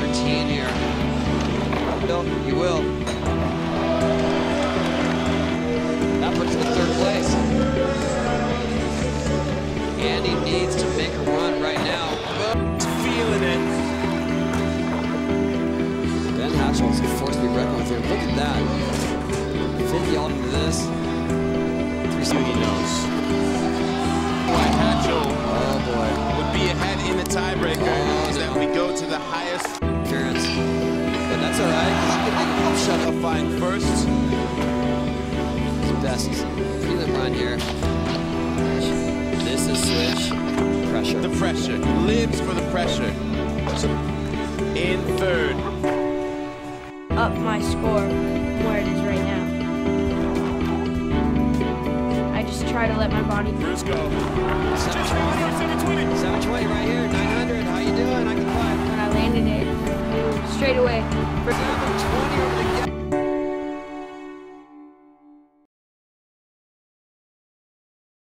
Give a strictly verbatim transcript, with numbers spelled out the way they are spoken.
thirteen here. No, he will. That puts him in third place. And he needs to make a run right now. He's feeling it. Ben Hatchell's a force to be reckoned with here. Look at that. fifty all into this. three he knows. Why Hatchell oh boy. would be ahead in the tiebreaker oh, is no. that we go to the highest appearance. But that's all right, because he can make a pump shot. He'll find first. His best prelim run here. This is switch. Pressure. The pressure. Lives for the pressure. So in third. Up my score from where it is right now. I just try to let my body. First go. seven twenty. seven twenty right here. nine hundred. How you doing? I can fly. When I landed it, straight away. seven twenty over the gap.